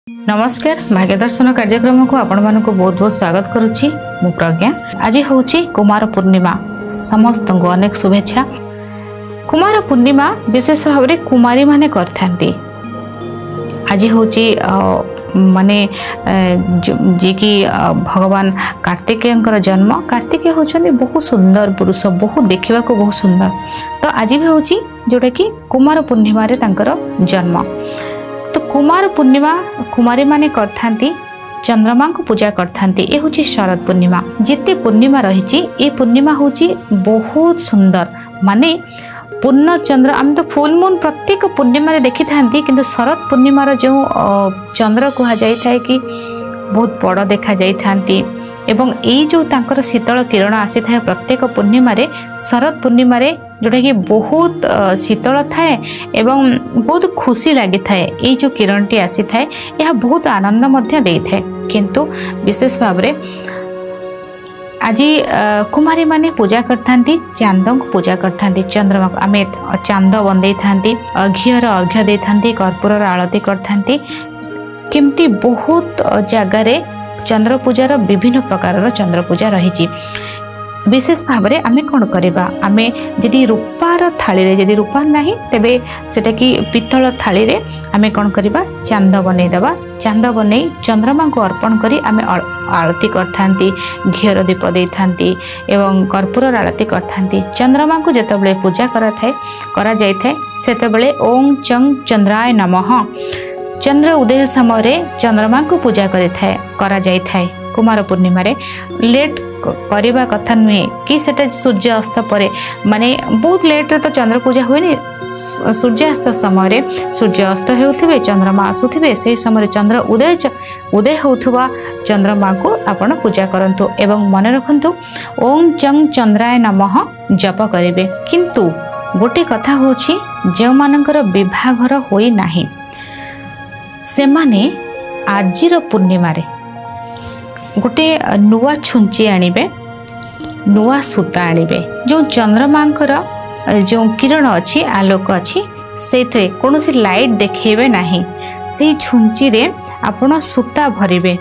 नमस्कार भाग्य दर्शन कार्यक्रम को आपण मानक बहुत बहुत स्वागत करुच्ची मु प्रज्ञा। आज हूँ कुमार पूर्णिमा, समस्त को अनेक शुभेच्छा। कुमार पूर्णिमा विशेष भाव में कुमारी माने करथांती। आज हूँ माने जी कि भगवान कार्तिकेयर जन्म। कार्तिकेय होचंदी बहुत सुंदर पुरुष, बहुत देखा बहुत सुंदर। तो आज भी हूँ जोटा कि कुमार पूर्णिमा रे तांकर जन्म। तो कुमार पूर्णिमा कुमारी माने करथांती, चंद्रमा को पूजा करथांती। ये हूँ शरद पूर्णिमा। जिते पूर्णिमा रही ये पूर्णिमा हूँ बहुत सुंदर, माने पूर्ण चंद्र। आम तो फुल मून प्रत्येक पूर्णिमा देखी था, किंतु शरद पूर्णिमार जो चंद्र कह जाए कि बहुत बड़ देखा जाती एवं यही जो तांकर शीतल किरण आसी था प्रत्येक पूर्णिमा रे, शरद पूर्णिमा रे जोटा कि बहुत शीतल थाए एवं बहुत खुशी लगी थाए। ये जो किरण टी आसी थाए यह बहुत आनंद मध्य दे थाए। किंतु विशेष भाव में आज कुमारी माने पूजा करथांती, चांद को पूजा करथांती। चंद्रमा को आमे चांद बंदे थांती, घीर अर्घ्य दे थांती, कर्पूर आरती करथांती। केमती बहुत जगार चंद्र पूजार विभिन्न प्रकार चंद्र पूजा रही। विशेष भाव में आमे कौन करवा, आमे जदि रूपार थाली रे, जदि रूपार नहीं तेबे सेटा कि पितल थाली रे आमे कौन करवा, चांद बनै देबा। चांद बनै चंद्रमा को अर्पण करी आमे आरती करथांती, घीर दीप दे थांती एवं कर्पूर आरती करथांती। चंद्रमा को जेतेबेले पूजा करा जाय थाए सेतेबेले ओम चंग चंद्राय नमः, चंद्र उदय समय चंद्रमा को पूजा करा जाय थाए। कुमार पूर्णिमा रे लेट करवा कथा नुहे कि सेटा सूर्य अस्त पर, माने बहुत लेट रे तो चंद्र पूजा हुए। सूर्यास्त समय सूर्य अस्त होउथिबे, चंद्रमा आसुथिबे, से समय चंद्र उदय होउथुवा चंद्रमा को आपण पूजा करंतु एवं मन रखंतु ओम चंग चंद्राय नमः जप करिवे। किंतु गोटे कथा होछि, जे मानकर विवाहघर होई नाही से माने आजिर पूर्णिमा रे गोटे नुआ छुंची आनिबे, नुआ सूता आनिबे। जो चंद्रमांकर जो किरण अच्छी, आलोक अच्छी, से कौन सी लाइट देखेबे नहीं। से छुंची रे आपण सूता भरिबे।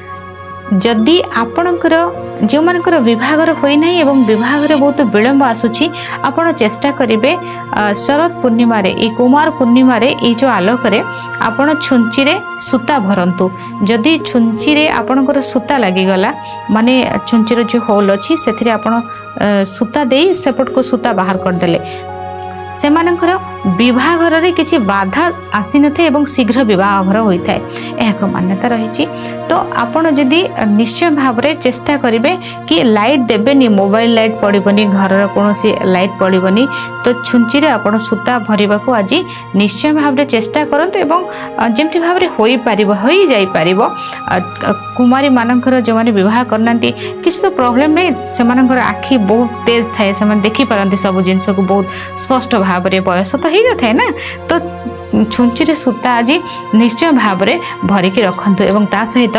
जदि आपणकर जो मानकर विवाहघर होई नहीं एवं विवाहघर बहुत विलंब आसुची, आपण चेष्टा करिवे शरद पूर्णिमा रे, ए कुमार पूर्णिमा रे ए जो आलोक रे आपण छुंची रे सूता भरंतु। जदि छुंची रे आपणकर सूता लागी गला, माने छुंची रे जो होल अछि सेथिरे आपण सूता देई सेपट को सूता बाहर कर देले, सेमानकर विवाहघर रे किछि बाधा आसी नथे एवं शीघ्र विवाहघर होता है, एक मान्यता रही। तो आपण जदि निश्चय भाव में चेष्टा करेंगे कि लाइट देवेनि, मोबाइल लाइट पड़ोनी, घर कौन लाइट पड़ोनी, तो छुंची रे आपण सूता भरवा को आज निश्चय भाव में चेष्टा करंतु एवं जमती भाव में हो जाई पारिबो। कुमारी मानकर जो माने विवाह करना किसी तो प्रॉब्लम नहीं, से आखि बहुत तेज थाए, से देखी पारती सब जिनस को बहुत स्पष्ट भाव में। बयस तो ही न थाए ना, तो छुंची रे सूता आज निश्चय भाव में भरिकी रखंतु एवं ता सहित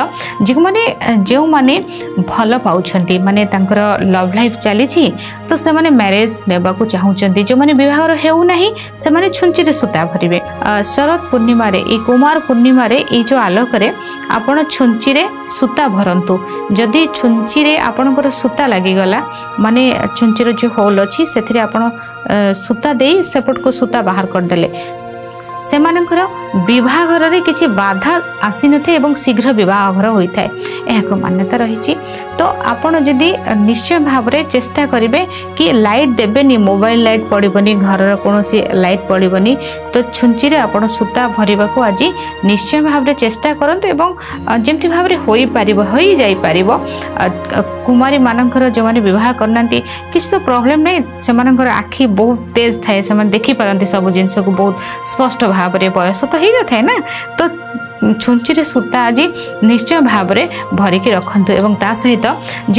जो माने भल पाउछंती, माने तांकर लव लाइफ चली, तो से माने मैरिज नेबा को चाहूचंती, जो माने विवाह हेउ नाही से माने छुंची रे सूता भरिबे। शरद पूर्णिमा रे, ए कुमार पूर्णिमा रे ए जो आलोक रे आपण छुंची रे सूता भरंतु। जदि छुंची रे आपणकर सूता लागी गला, माने छुंची रे जो होल अछि सेथिरे आपण सूता देई सेपट को सूता बाहर कर देले, सेमानकर विवाहघर रे किछि बाधा आसी नथे एवं शीघ्र विवाहघर होता है, एक मान्यता रही। तो आपण जदि निश्चय भाव में चेष्टा करेंगे कि लाइट देवेनि, मोबाइल लाइट पड़ोनी, घर कौन लाइट पड़ोनी, तो छुंची रे आपण सूता भरवा को आज निश्चय भाव में चेष्टा करंतु एवं जमती भाव में हो जाई पारिबो। कुमारी मानकर जो माने विवाह करना किसी तो प्रॉब्लम नहीं, से आखि बहुत तेज थाए, से देखी पारती सब जिनस को बहुत स्पष्ट भाव में। बयस तो ही न थाए ना, तो छुंची रे सूता आज निश्चय भाव में भरिकी रखंतु एवं ता सहित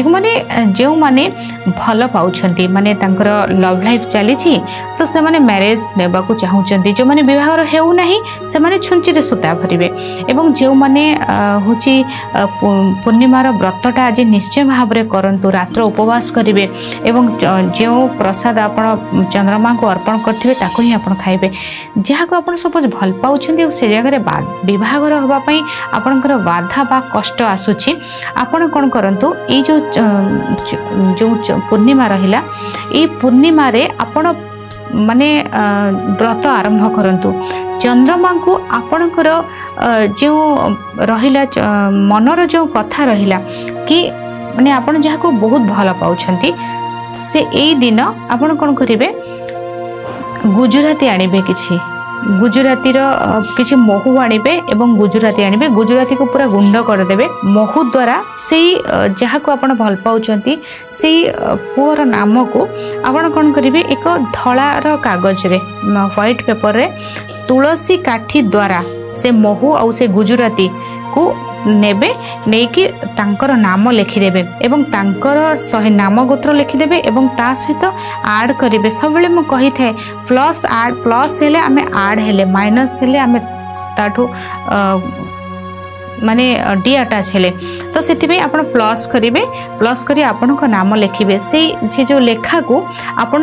जो माने भल पाउछंती, माने तांकर लव लाइफ चली, तो से माने मैरिज नेबा को चाहूचंती, जो माने विवाहर हेउ नाही से माने छुंची रे सूता भरिबे। एवं जो माने होची पूर्णिमार व्रतटा आज निश्चय भाव में करंतु, रात्र उपवास करिवे एवं जो प्रसाद आपण चंद्रमा को अर्पण करथिबे ताको ही आपण खाइबे। जहाँ को आपण सपोज भल पाउछंती से जगह रे विवाह बाहाघर होगापाई आपणकर बाधा बा कष्ट आसुची आपण कौन करंतु ये जो पूर्णिमा रहिला ये पूर्णिमा रे आपण माने व्रत आरंभ करंतु चंद्रमा को आपणकर जो रहिला मनर जो कथा रहिला कि माने आपण जहाँ को बहुत भल पाउछंती से एई दिन आपण कौन करिवे गुजराती आनिबे किछि गुजराती किसी महू आणबे एवं गुजराती आणबे गुजराती को पूरा गुंड करदेवे महू द्वारा से जहाँ को आपण भल पाउछंती से पुअर नाम को आपण कौन करिवे एक धଳାର कागज रे व्हाइट पेपर रे तुलसी काठी द्वारा से महू और से गुजराती को नेबे नेकी तांकर नाम लिखिदेवे एवं तांकर 100 नाम गोत्र लिखिदेवे एवं ता सहित आड करिवे सब बेले म कहि थाए प्लस आड प्लस हेले आमे आड हेले माइनस हेले आमे ताठो माने डी अटैच हेले तो सेति आपण प्लस करिवे प्लस करी आपण को नाम लिखिबे से जो लेखा को आपण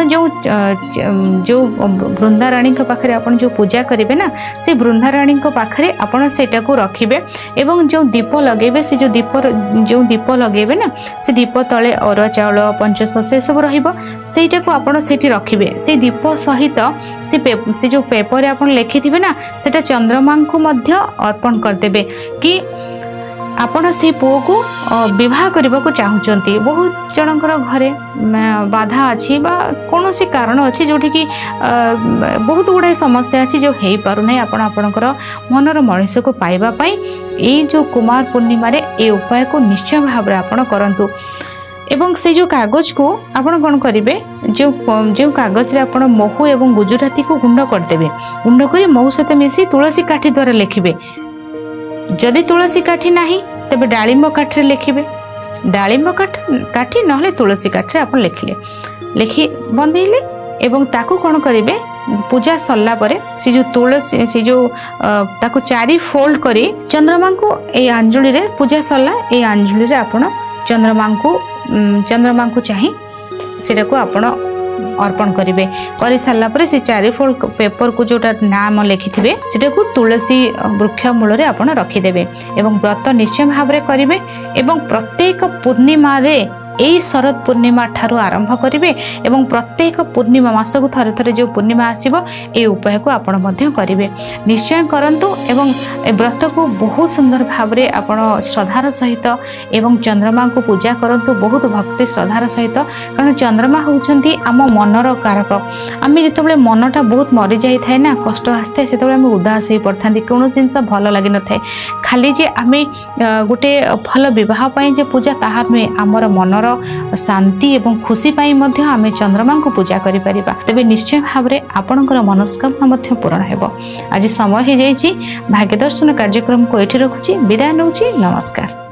जो बृंदाराणी के पाखरे आपण जो पूजा करिवे ना से बृंदाराणी के पाखरे आपण सेटा को रखिबे एवं जो दीप लगेबे से जो दीप लगेबे ना से दीप तले अरुआ चाउल पंचशस्य सब रहिबो सेटा को आपण सेठी रखिबे से दीप सहित से जो पेपर आपण लिखिथिबे ना सेटा चंद्रमा को मध्य अर्पण कर देबे कि आपण से पुओ को विवाह करने को चाहूँगी बहुत जनकर घरे बाधा अच्छी बा कौन सी कारण अच्छी जोटि कि बहुत गुड़ाए समस्या अच्छी जो हो पारना आपणकर मनर मनीष को पाइबापी ये जो कुमार पूर्णिमा ये उपाय को निश्चय भाव में आपण करंतु एवं से जो कागज को आपण कौन करेंगे जो कागज रे आपण महू एवं गुजराती को गुंड करदेवे गुंड कर महू सहित मिसी तुलसी काठी द्वारा लिखिबे जदि तुलसी काठी नाही तबे डालिंब काठी लिखिबे डालिंब काठी नहले तुलसी काठी आपण लिखी बंधेले एवं ताकू कौन करेंगे पूजा सरला परे से जो तुलसी से जो ताकू 4 फोल्ड करी चंद्रमा को ए अंजुली रे पूजा सरला ए अंजुली रे आपण चंद्रमा को चाहि सेटा को आपण अर्पण करेंगे कर सारा पर से 4 फोल्ड पेपर को जोटा नाम लिखिथे सेटा को तुलसी वृक्ष मूल रे आपण रखिदेवे एवं व्रत निश्चय भाव में करेंगे एवं प्रत्येक पूर्णिमा रे यही शरद पूर्णिमा ठारू आरंभ करेंगे एवं प्रत्येक पूर्णिमा मास को थरे थरे जो पूर्णिमा आसीबो ए उपाय को आपण मध्य करेंगे निश्चय करंतु एवं व्रत को बहुत सुंदर भाव में आपण श्रद्धार सहित एवं चंद्रमा को पूजा करंतु बहुत भक्ति श्रद्धार सहित कारण चंद्रमा होउछंती आम मनर कारक आम जिते मनटा बहुत मरी जाई थाए ना कष्ट आसता से आम उदास हो पड़ता कौन जिनस भल लगी न थाए खाली जे आम गोटे भल बह जे पूजा ताहा नुहे आमर मनर शांति एवं खुशी पाई मध्य आमे चंद्रमा को पूजा करि परिबा तबे निश्चय भाव में आपणकर मनस्कामना मध्य पूर्ण हेबो। आज समय हो जाइछि भाग्य दर्शन कार्यक्रम को एठी रखुछि विदाय नउछि नमस्कार।